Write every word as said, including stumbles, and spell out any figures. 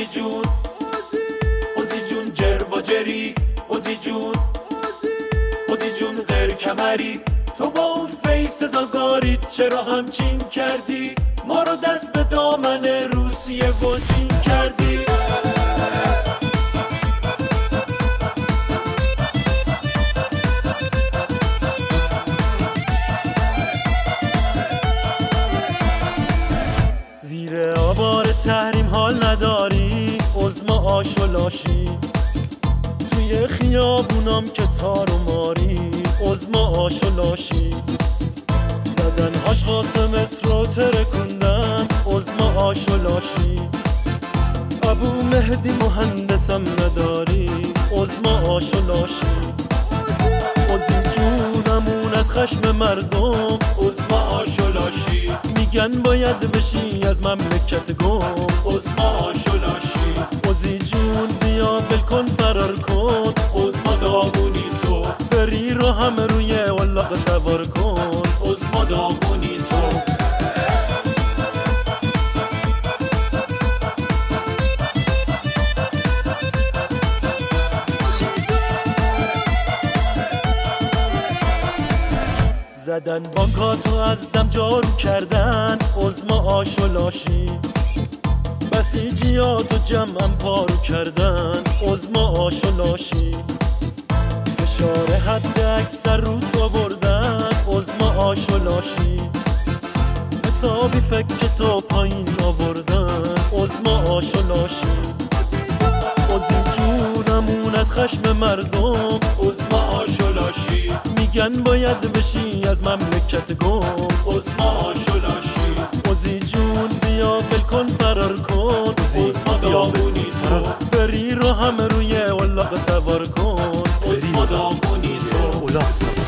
عزی جون عزی جون جر و جری عزی جون عزی جون غیر کمری تو با اون فیس زاگاریت چرا همچین کردی ما رو دست به دامن روسیه و چین کردی زیر آوار تحریم حال نداری عزما آش و لاشی توی خیابونام که تار و ماری عزما آش و لاشی زدن هاش قاسمت رو ترکوندن عزما آش و لاشی ابو مهدی مهندسم نداری عزما آش و لاشی عزی جونمون از خشم مردم عزما آش و لاشی میگن باید بشی از مملکت گم عزما آش و لاشی عزی جون بیا ول کن فرار کن عزما داغونی تو فری رو هم روی ولاغ سوار کن عزما داغونی تو زدن بانکاتو از دم جارو کردن عزما آش و لاشی بسیجیاتو جمعم پارو کردن عزما آش و لاشی فشار حد اکثر رو تو بردن عزما آش و لاشی حسابی فکر تو پایین آوردن عزما آش و لاشی عزی جونمون از خشم مردم عزما آش و لاشی میگن باید بشی از مملکت گم عزما آش و لاشی عزی جون بیا ول کن فرار کن عزما داغونی تو فری رو هم روی ولاغ سوار کن عزما داغونی تو ولاغ سوار